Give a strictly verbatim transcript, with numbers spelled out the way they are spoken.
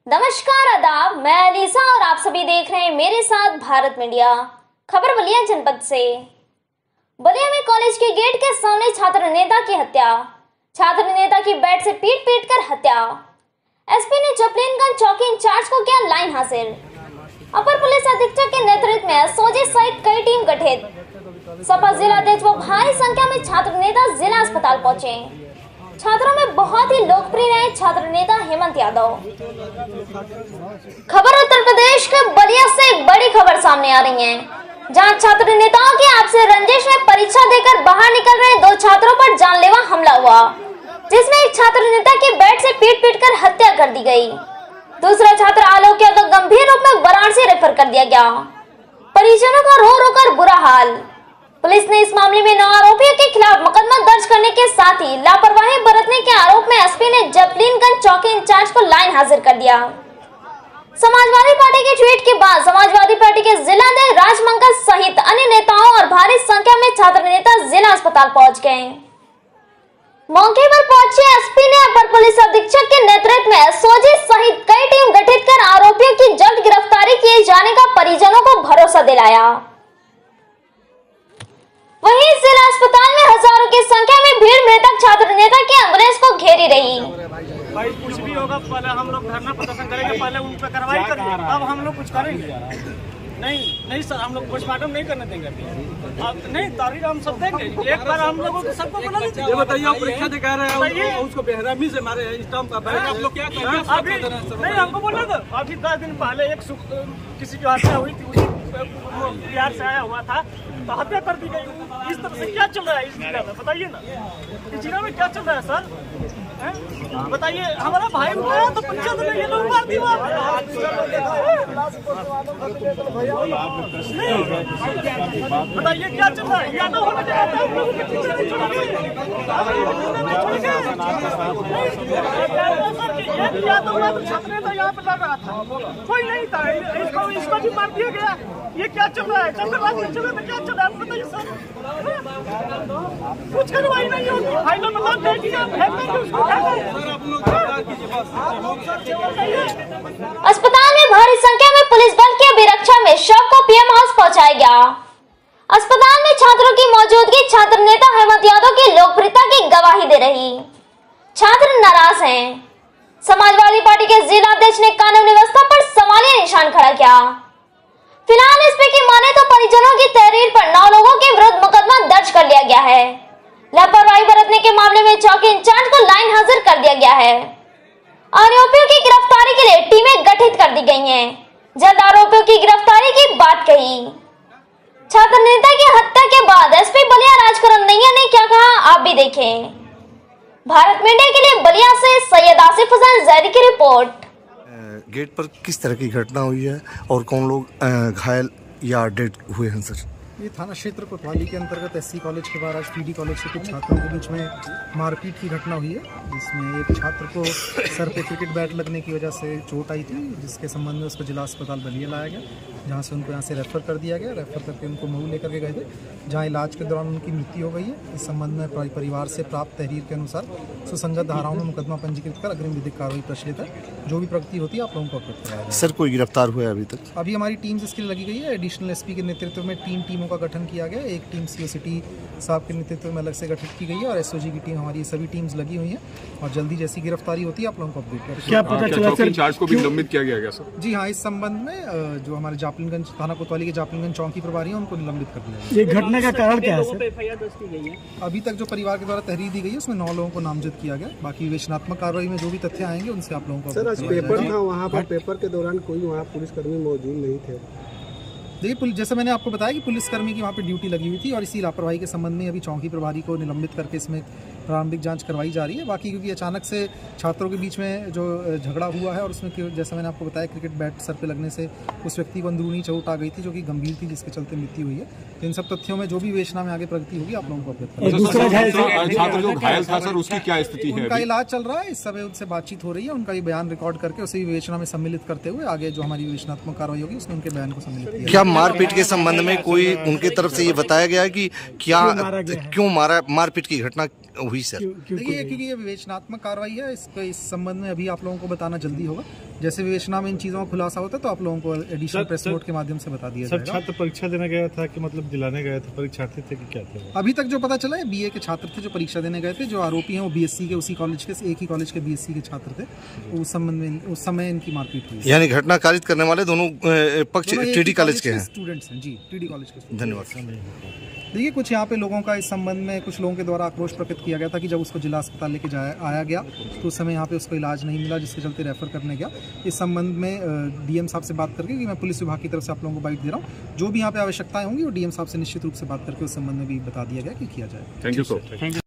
नमस्कार, आदाब। मैं अलीसा और आप सभी देख रहे हैं मेरे साथ भारत मीडिया। खबर बलिया जनपद से। बलिया में कॉलेज के गेट के सामने छात्र नेता की हत्या। छात्र नेता की बेड से पीट पीट कर हत्या। एसपी ने चपलेनगंज चौकी इंचार्ज को किया लाइन हाजिर। अपर पुलिस अधीक्षक के नेतृत्व में एसओजी सहित कई टीम गठित। सपा जिलाध्यक्ष व भारी संख्या में छात्र नेता जिला अस्पताल पहुंचे। छात्रों में बहुत ही लोकप्रिय रहे छात्र नेता हेमंत यादव। खबर उत्तर प्रदेश के बलिया से एक बड़ी खबर सामने आ रही है, जहां छात्र नेताओं की आपसी रंजिश में परीक्षा देकर बाहर निकल रहे दो छात्रों पर जानलेवा हमला हुआ, जिसमें एक छात्र नेता की बेड से पीट पीट कर हत्या कर दी गई। दूसरा छात्र आलोक यादव गंभीर रूप में वाराणसी रेफर कर दिया गया। परिजनों का रो रो कर बुरा हाल। पुलिस ने इस मामले में नौ आरोपियों के खिलाफ मुकदमा दर्ज करने के साथ ही लापरवाही बरतने के आरोप में एसपी ने चपलेनगंज चौकी इंचार्ज को लाइन हाजिर कर दिया। समाजवादी पार्टी के ट्वीट के बाद समाजवादी पार्टी के जिला अध्यक्ष राजमंगल सहित अन्य नेताओं और भारी संख्या में छात्र नेता जिला अस्पताल पहुंच गए। मौके पर पहुंचे एसपी ने अपर पुलिस अधीक्षक के नेतृत्व में एसओजी सहित कई टीम गठित कर आरोपियों की जल्द गिरफ्तारी किए जाने का परिजनों को भरोसा दिलाया। वहीं जिला अस्पताल में हजारों की संख्या में भीड़ मृतक छात्र नेता की एम्बुलेंस को घेरी रही। भाई कुछ भी होगा, पहले हम लोग धरना प्रदर्शन करेंगे, पहले उन पर कार्रवाई करेंगे, अब हम लोग कुछ करेंगे। नहीं नहीं सर, हम लोग पोस्टमार्टम नहीं करने देंगे। अब नहीं, तारीख हम सब देंगे। एक बार हम लोगों को सबको बुला लीजिए। ये बताइए, आप परीक्षा दिखा रहे हैं, उसको बेहरामी से मारे स्टाम्प का बैग, आप लोग क्या कर रहे हैं? अभी नहीं, हमको बोला था अभी दस दिन पहले एक किसी की हत्या हुई थी, बिहार से आया हुआ था तो हत्या कर दी गई। इस तरह से क्या चल रहा है इस जिला में, बताइए ना। इस जिला में क्या चल रहा है सर, बताइए। हमारा भाई उठाया तो पंचायत में ये लोग मार दिया। बताइए क्या चल रहा है। यादव होने छात्र यहाँ पे लड़ रहा था, कोई नहीं था, इसको इसको भी मार दिया गया। ये क्या चल रहा है? चंद्रबाबू जगह में क्या चल रहा है बताइए सर। कुछ कार्रवाई नहीं होगी। भाई लोग मतलब अस्पताल में भारी संख्या में पुलिस बल की अभिरक्षा में शव को पीएम हाउस पहुंचाया गया। अस्पताल में छात्रों की मौजूदगी छात्र नेता हेमंत यादव की लोकप्रियता की गवाही दे रही। छात्र नाराज हैं। समाजवादी पार्टी के जिला अध्यक्ष ने कानून व्यवस्था पर सवालिया निशान खड़ा किया। फिलहाल एसपी की माने तो परिजनों की तहरीर पर नौ लोगों के विरुद्ध मुकदमा दर्ज कर लिया गया है। लापरवाही बरतने के मामले में चौकी इंचार्ज को लाइन हाजिर कर दिया गया है। आरोपियों की गिरफ्तारी के लिए टीमें गठित कर दी गई हैं। जल्द आरोपियों की गिरफ्तारी की बात कही। छात्र नेता की हत्या के बाद एसपी बलिया राजकरण नैया ने क्या कहा, आप भी देखें। भारत मीडिया के लिए बलिया से सैयद आसिफ हुसैन जैदी की रिपोर्ट। गेट पर किस तरह की घटना हुई है और कौन लोग घायल या डेड हुए हैं सर? ये थाना क्षेत्र कोतवाली के अंतर्गत एससी कॉलेज के बाहर आज पीडी कॉलेज के कुछ छात्रों के बीच में मारपीट की घटना हुई है, जिसमें एक छात्र को सर पे क्रिकेट बैट लगने की वजह से चोट आई थी, जिसके संबंध में उसको जिला अस्पताल बलिया लाया गया, जहां से उनको यहाँ से रेफर कर दिया गया। रेफर करके उनको मऊ लेकर के गए थे, जहाँ इलाज के दौरान उनकी मृत्यु हो गई है। इस संबंध में परिवार से प्राप्त तहरीर के अनुसार सुसंगत धाराओं में मुकदमा पंजीकृत कर अग्रिम विधिक कार्रवाई प्रचलित है। जो भी प्रगति होती है आप लोगों को अवगत कराया जाएगा। सर कोई गिरफ्तार हुआ है अभी तक? अभी हमारी टीम इसके लिए लगी गई है। एडिशनल एसपी के नेतृत्व में तीन टीमों का गठन किया गया। एक टीम सीओ सिटी साहब के नेतृत्व में अलग से गठित की गई है और एसओजी की टीम, हमारी सभी टीम्स लगी हुई हैं और जल्दी जैसी गिरफ्तारी होती है आप लोगों को अपडेट करेंगे। क्या पता चला सर, इंचार्ज को भी निलंबित किया गया सर? जी हाँ, इस संबंध में जो हमारे जापलेनगंज थाना कोतवाली के जापलेनगंज चौकी प्रभारी हैं उनको निलंबित कर दिया गया। ये घटना का कारण क्या है सर? अभी तक जो परिवार के द्वारा तहरीर दी गई है उसमें नौ लोगों को नामजद किया गया। बाकी विवेचनात्मक कार्रवाई में जो भी तथ्य आएंगे उनसे आप लोगों को सर, आज पेपर था वहाँ पर, पेपर के दौरान कोई वहाँ पुलिसकर्मी मौजूद नहीं थे। देखिए, जैसे मैंने आपको बताया कि पुलिसकर्मी की वहाँ पे ड्यूटी लगी हुई थी और इसी लापरवाही के संबंध में अभी चौकी प्रभारी को निलंबित करके इसमें प्रारंभिक जांच करवाई जा रही है। बाकी क्योंकि अचानक से छात्रों के बीच में जो झगड़ा हुआ है और उसमें जैसे मैंने आपको बताया क्रिकेट बैट सर पे लगने से उस व्यक्ति को अंदरूनी चोट आ गई थी जो कि गंभीर थी, जिसके चलते मृत्यु हुई है। तो इन सब तथ्यों में जो भी विवेचना में आगे प्रगति होगी आप लोगों को अवगत कराएंगे। छात्र जो घायल था सर, उसकी क्या स्थिति है? उनका इलाज चल रहा है, इस समय उनसे बातचीत हो रही है। उनका ये बयान रिकॉर्ड करके उसे विवेचना में सम्मिलित करते हुए आगे जो हमारी विवेचनात्मक कार्रवाई होगी उसमें उनके बयान को सम्मिलित किया। क्या मारपीट के संबंध में कोई उनकी तरफ से ये बताया गया है कि क्या क्यों मारा, मारपीट की घटना हुई सर? देखिए, क्योंकि ये विवेचनात्मक कार्रवाई है, इसको इस संबंध में अभी आप लोगों को बताना जल्दी होगा। जैसे विवेचना में इन चीज़ों का खुलासा होता है तो आप लोगों को एडिशनल प्रेस नोट के माध्यम से बता दिया जाएगा। छात्र परीक्षा देने गया था कि मतलब दिलाने गए थे, परीक्षार्थी थे कि क्या थे? अभी तक जो पता चला है बीए के छात्र थे जो परीक्षा देने गए थे। जो आरोपी हैं वो बीएससी के उसी कॉलेज के एक ही कॉलेज के बीएससी के छात्र थे। उस संबंध में उस समय इनकी मारपीट हुई। यानी घटना कारित करने वाले दोनों पक्ष टीडी कॉलेज के हैं? स्टूडेंट्स हैं जी, टीडी कॉलेज के। धन्यवाद। देखिए, कुछ यहाँ पे लोगों का इस संबंध में कुछ लोगों के द्वारा आक्रोश प्रकट किया गया था कि जब उसको जिला अस्पताल लेके जाया आया गया तो उस समय यहाँ पे उसको इलाज नहीं मिला, जिसके चलते रेफर करने गया। इस संबंध में डीएम साहब से बात करके कि मैं पुलिस विभाग की तरफ से आप लोगों को बाइट दे रहा हूँ, जो भी यहाँ पे आवश्यकताएं होंगी वो डीएम साहब से निश्चित रूप से बात करके उस संबंध में भी बता दिया गया कि किया जाए। Thank you sir.